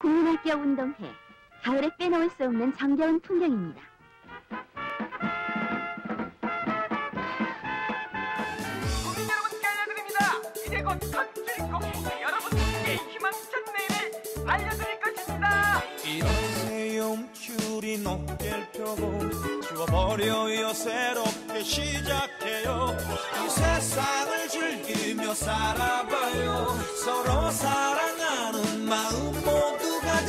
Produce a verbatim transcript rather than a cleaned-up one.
국민학교 운동회, 가을에 빼놓을 수 없는 정겨운 풍경입니다. 국민 여러분께 알려드립니다. 이제 곧 첫 주인공 여러분께 희망찬 내일을 알려드릴 것입니다. 일어나세요, 줄이 높게 펴고 지워버려요, 새롭게 시작해요. 이 세상을 즐기며 살아봐요. 서로 사랑하는 마음 모두가